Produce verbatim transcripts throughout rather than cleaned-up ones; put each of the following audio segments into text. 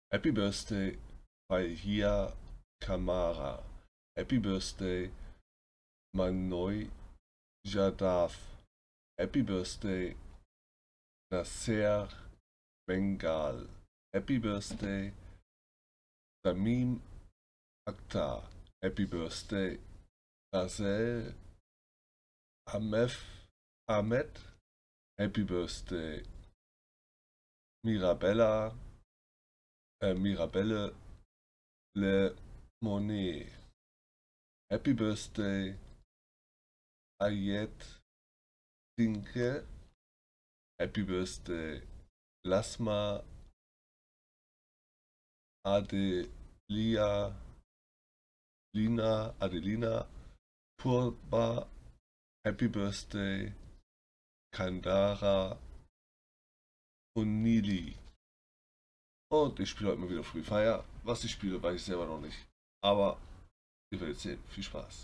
Happy Birthday Fahia Kamara. Happy Birthday Manoj Yadav. Happy Birthday Nasser Bengal. Happy Birthday Tamim Akhtar. Happy Birthday Razel Ahmed. Ahmed. Happy Birthday Mirabella. Äh, Mirabelle Le Monet. Happy Birthday Ayet Dinke. Happy Birthday Lasma Adelia Lina Adelina Purba. Happy Birthday Kandara Unili. Und ich spiele heute mal wieder Free Fire. Was ich spiele, weiß ich selber noch nicht. Aber ihr werdet sehen. Viel Spaß.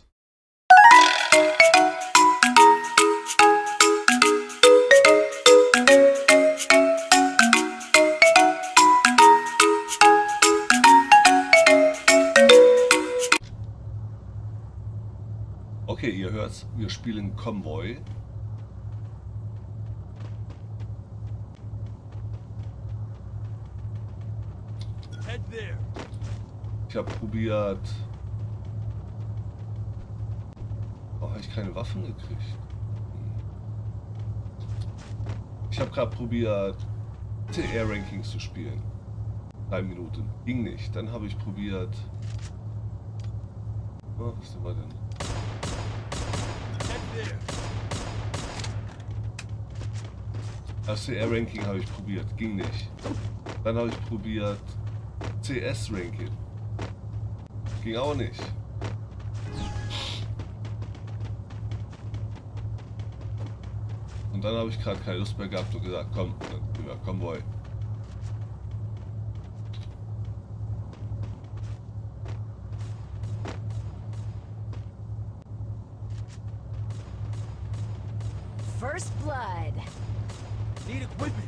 Okay, ihr hört's. Wir spielen Convoy. Ich habe probiert. Oh, habe ich keine Waffen gekriegt. Ich habe gerade probiert, T R-Rankings zu spielen. Drei Minuten. Ging nicht. Dann habe ich probiert. Oh, was sind wir denn? Das T R-Ranking habe ich probiert. Ging nicht. Dann habe ich probiert C S-Ranking. Ging auch nicht. Und dann habe ich gerade keine Lust mehr gehabt und gesagt, komm, dann Convoy. First blood. Need equipment.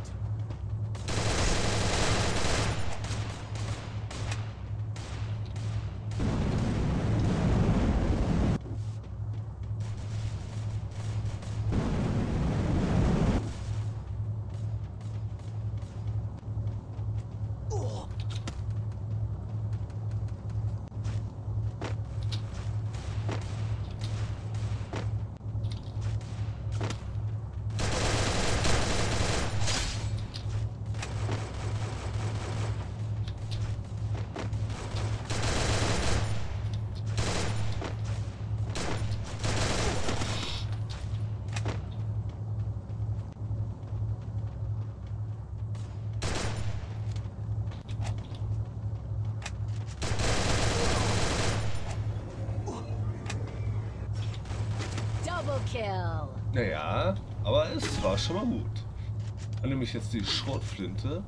Double kill. Naja, aber es war schon mal gut. Dann nehme ich jetzt die Schrotflinte.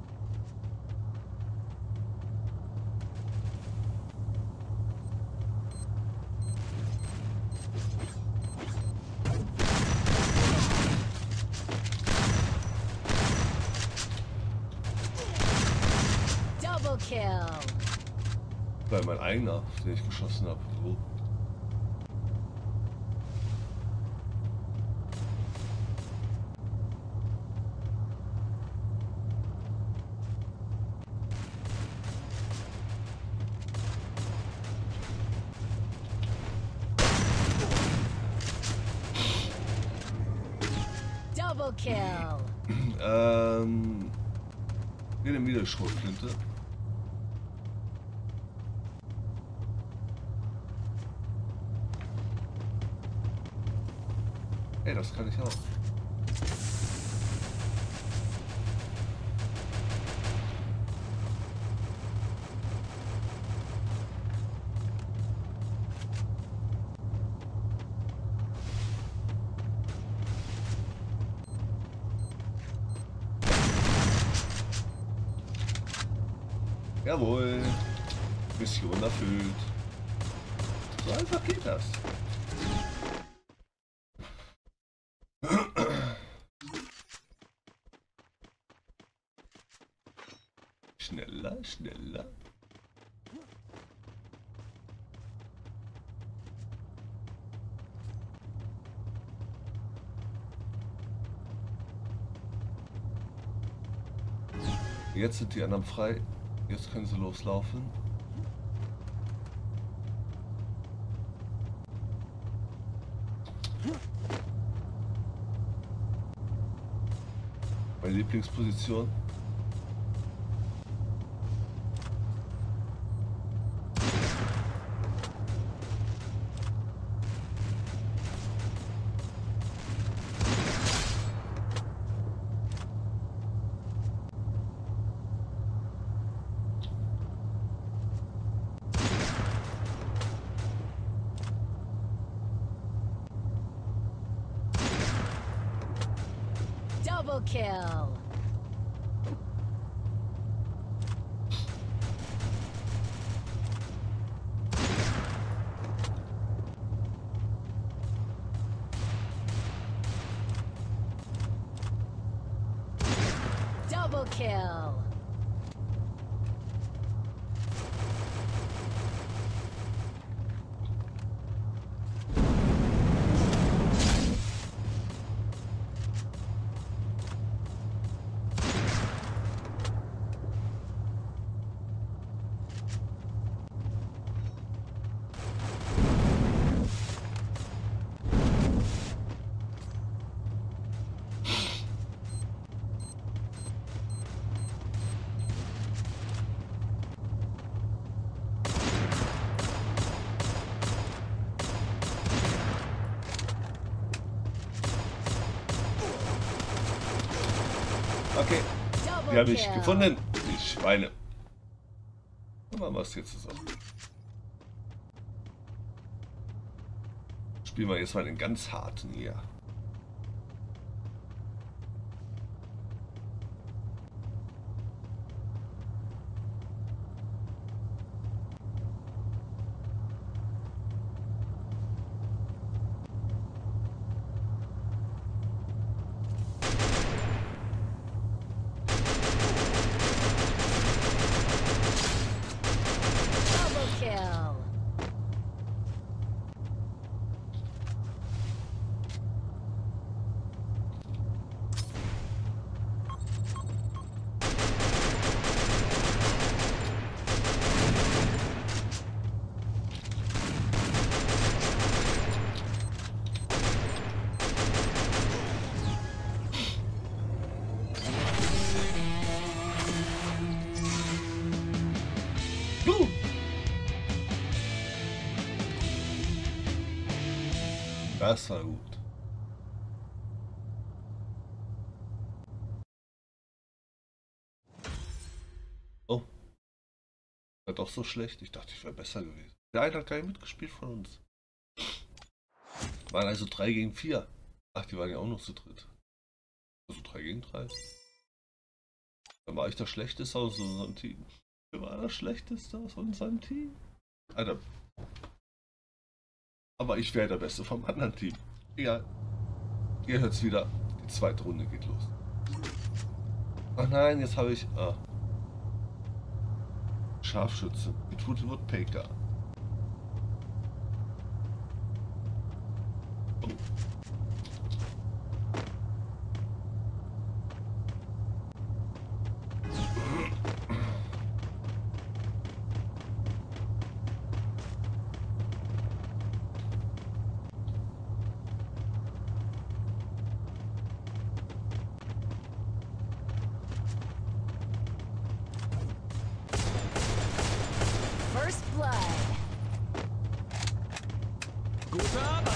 Double kill. Weil mein eigener, den ich geschossen habe. So. Double kill. ähm. Wir nehmen wieder Schrotflinte. Ey, das kann ich auch. Jawohl. Mission erfüllt. So einfach geht das. Ich schneller, schneller. Jetzt sind die anderen frei. Jetzt können sie loslaufen. Meine Lieblingsposition. Double kill. Double kill. Okay, die habe ich gefunden, die Schweine. Und machen wir es jetzt zusammen. Spielen wir jetzt mal den ganz harten hier. Das war gut. Oh. War doch so schlecht. Ich dachte, ich wäre besser gewesen. Der eine hat gar nicht mitgespielt von uns. Waren also drei gegen vier. Ach, die waren ja auch noch zu dritt. Also drei gegen drei. Dann war ich das Schlechteste aus unserem Team. Wer war das Schlechteste aus unserem Team? Alter. Aber ich wäre der Beste vom anderen Team. Egal. Ihr hört es wieder. Die zweite Runde geht los. Ach nein, jetzt habe ich... Ah. Scharfschütze. Mit Woodpecker. Oh. First blood. Gute Arbeit.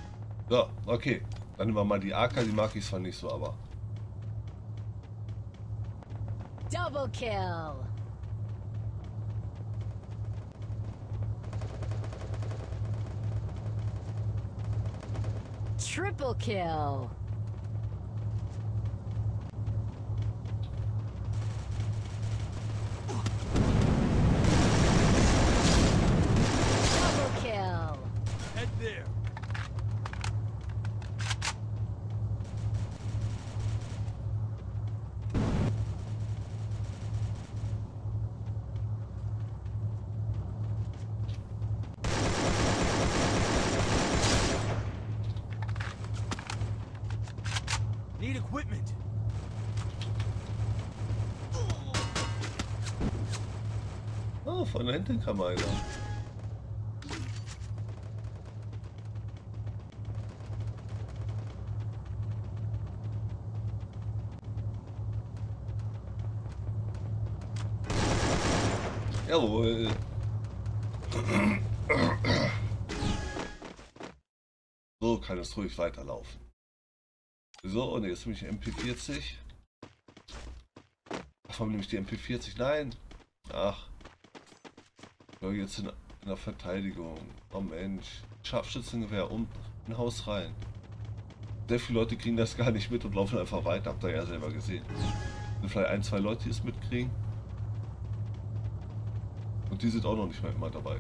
So, okay. Dann nehmen wir mal die A K, die mag ich zwar nicht so, aber... Double kill. Triple kill. Double kill. Head there. Need equipment. Oh, von hinten kam einer. Jawohl. So kann es ruhig weiterlaufen. So, und jetzt nehme ich die M P vierzig. Warum nehme ich die M P vierzig? Nein. Ach. Ich war jetzt in, in der Verteidigung. Oh Mensch. Scharfschützengewehr und ein Haus rein. Sehr viele Leute kriegen das gar nicht mit und laufen einfach weiter. Habt ihr ja selber gesehen. Sind vielleicht ein, zwei Leute, die es mitkriegen. Und die sind auch noch nicht mal immer dabei.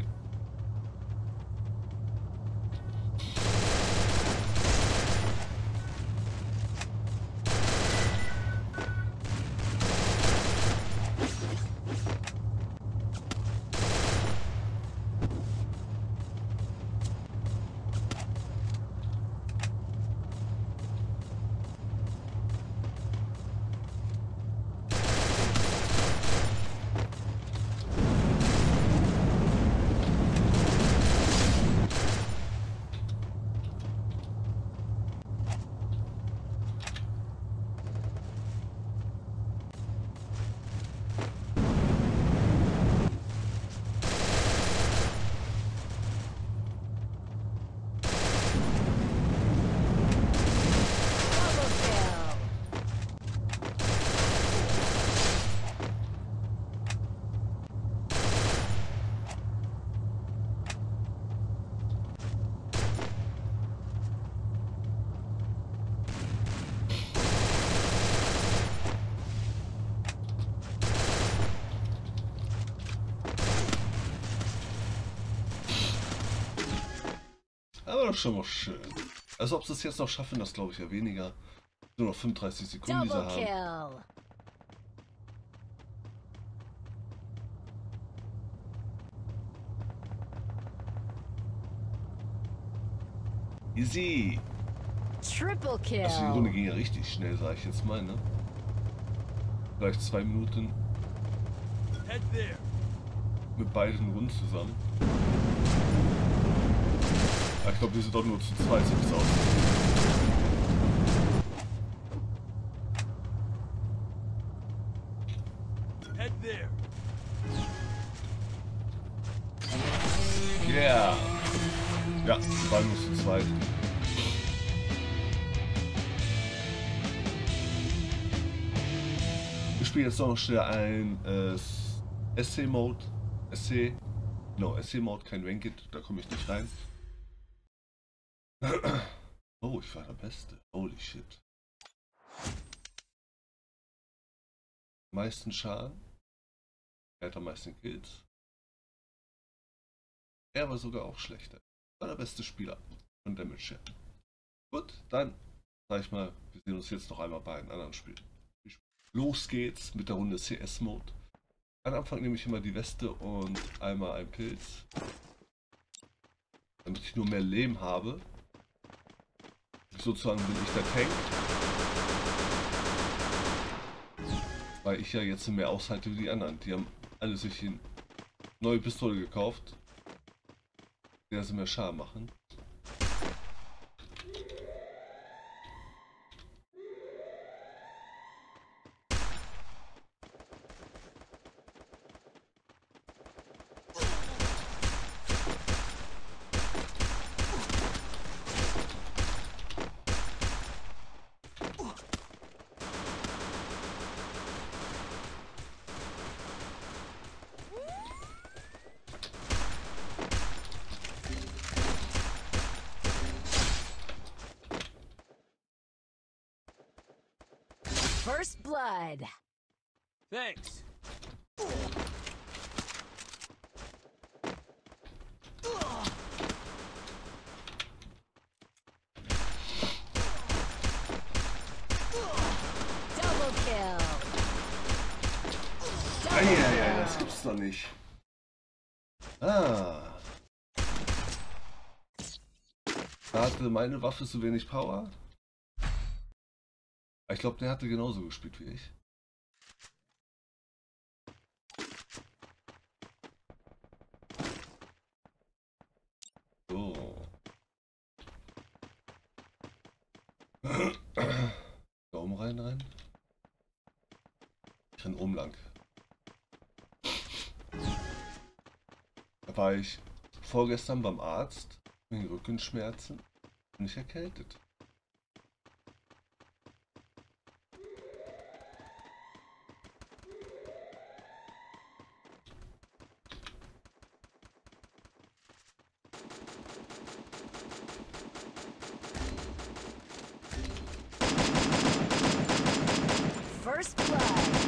Aber das ist schon mal schön. Also ob sie es jetzt noch schaffen, das glaube ich ja weniger. Nur noch fünfunddreißig Sekunden, die sie Double haben. kill. Easy. Triple kill. Also die Runde ging ja richtig schnell, sage ich jetzt mal, ne? Vielleicht zwei Minuten Head there. mit beiden Runden zusammen. Aber ich glaube, wir sind doch nur zu zweit, so wie es aussieht. Head there. Yeah! Ja, wir waren nur zu zweit. Wir spielen jetzt noch schnell ein äh, S C-Mode. S C. No, S C-Mode, kein Ranked, da komme ich nicht rein. Oh, ich war der Beste. Holy shit. Meisten Schaden. Er hat am meisten Kills. Er war sogar auch schlechter. War der beste Spieler von Damage her. Gut, dann sag ich mal, wir sehen uns jetzt noch einmal bei einem anderen Spiel. Los geht's mit der Runde C S-Mode. Am Anfang nehme ich immer die Weste und einmal einen Pilz. Damit ich nur mehr Leben habe. Sozusagen bin ich der Tank. Weil ich ja jetzt mehr aushalte wie die anderen. Die haben alle sich eine neue Pistole gekauft. Der sie mehr Schaden machen. First blood. Thanks. Double kill. Double Eieiei, kill. das gibt's doch nicht. Ah. Da hatte meine Waffe so wenig Power. Ich glaube, der hatte genauso gespielt wie ich. So. Da oben rein, rein. Ich renn oben lang. Da war ich vorgestern beim Arzt wegen Rückenschmerzen und ich erkältet. First blood.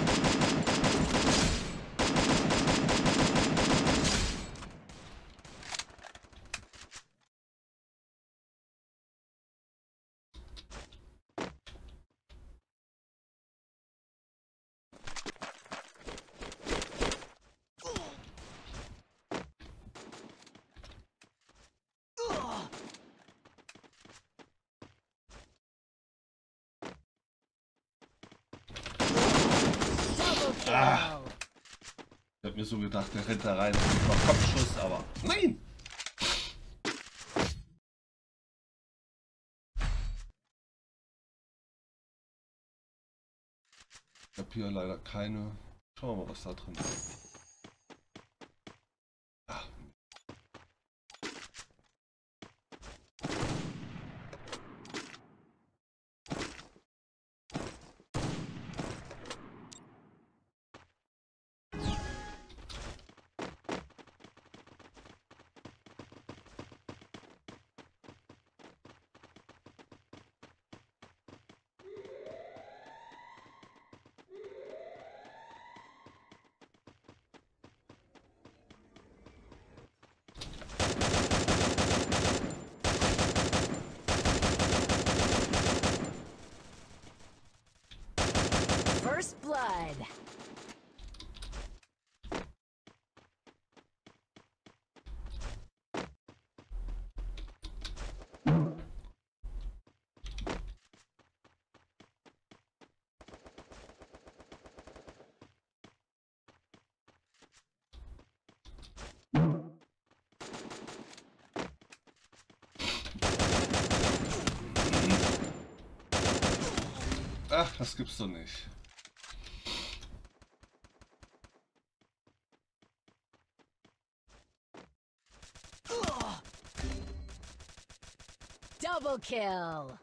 Double kill. Ah. Ich hab mir so gedacht, der rennt da rein und macht Kopfschuss, aber nein! Ich habe hier leider keine. Schauen wir mal, was da drin ist. Ah. First blood. Ach, das gibt's doch nicht. Double kill.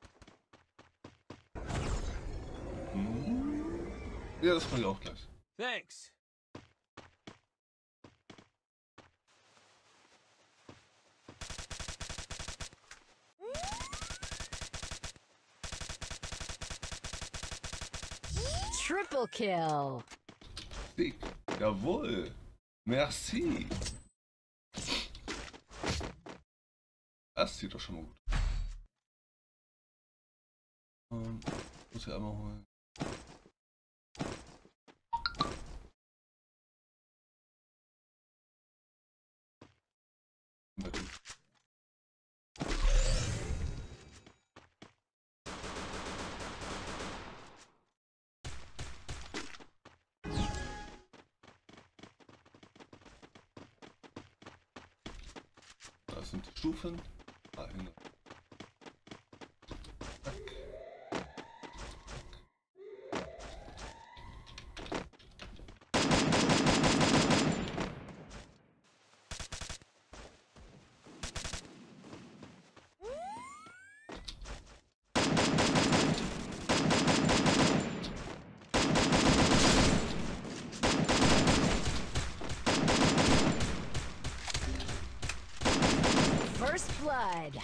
Hm. Ja, das mache ich auch gleich. Thanks. Triple kill. Sieg. Jawohl. Merci. Das sieht doch schon mal gut. Ähm, muss ich einmal holen. Das sind die Stufen. Dahin. Zack. First blood.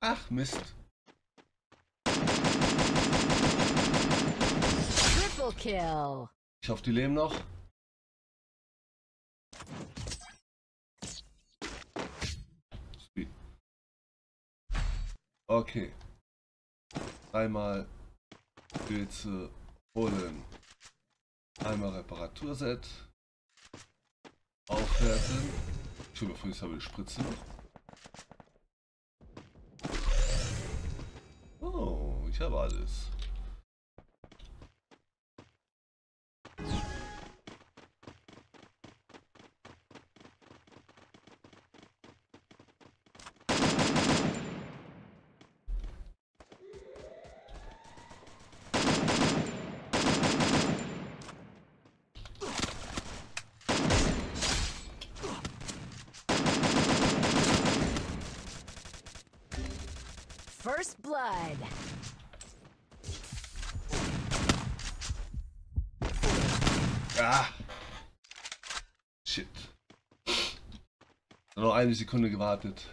Ach Mist. Triple kill. Ich hoffe, die leben noch. Sweet. Okay. Einmal Pilze holen. Einmal Reparaturset. Aufwerten. Ich will mir vorhin habe ich Spritzen. Oh, ich habe alles. First blood. Ah. Shit. Nur noch eine Sekunde gewartet.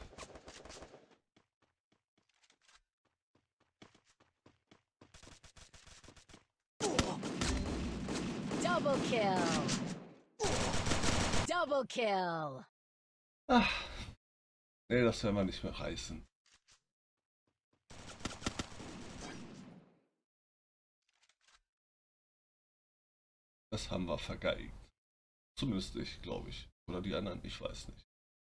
Double kill. Double kill. Ach. Nee, das werden wir nicht mehr reißen. Das haben wir vergeigt. Zumindest ich, glaube ich. Oder die anderen, ich weiß nicht.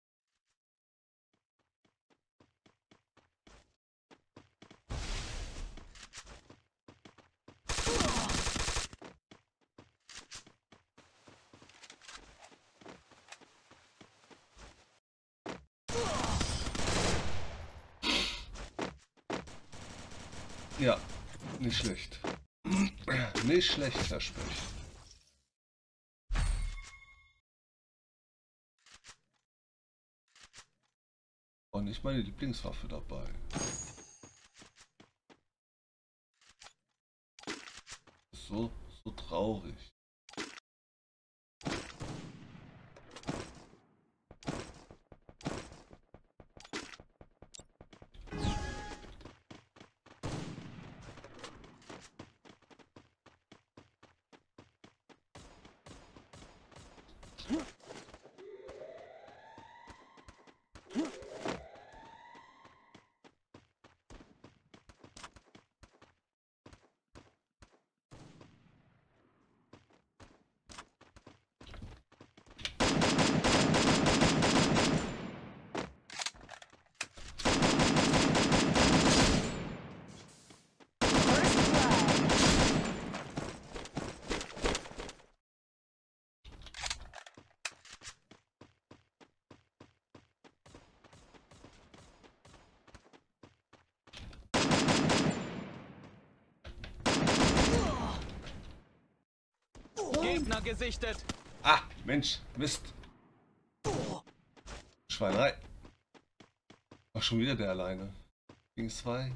Ja, nicht schlecht. Nicht schlecht, Herr Specht. Und nicht meine Lieblingswaffe dabei. So, so traurig. Gegner gesichtet. Ah, Mensch, Mist. Schweinerei. Ach, schon wieder der alleine. Gegen zwei.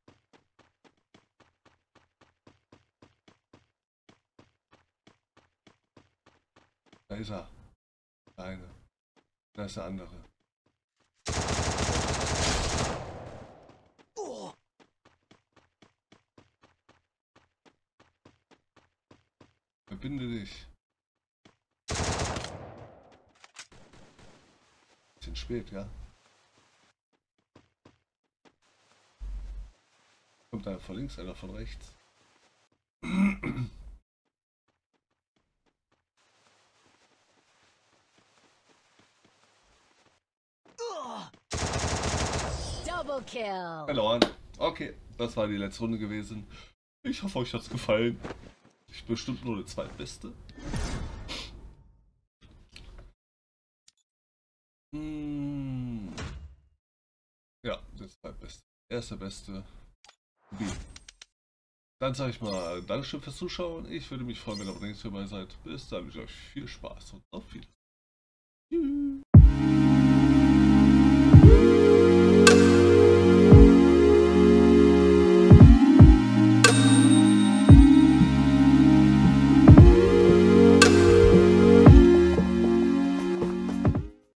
Da ist er. Der eine. Da ist der andere. Verbinde dich. Bisschen spät, ja. Kommt einer von links, einer von rechts. Double kill. Verloren. Okay, das war die letzte Runde gewesen. Ich hoffe, euch hat es gefallen. Ich bin bestimmt nur der zweitbeste. Hm. Ja, der zweitbeste. Er ist der beste. B. Dann sage ich mal Dankeschön fürs Zuschauen. Ich würde mich freuen, wenn ihr auch nächstes Mal dabei seid. Bis dann wünsche ich euch viel Spaß und auf Wiedersehen. Tschüss.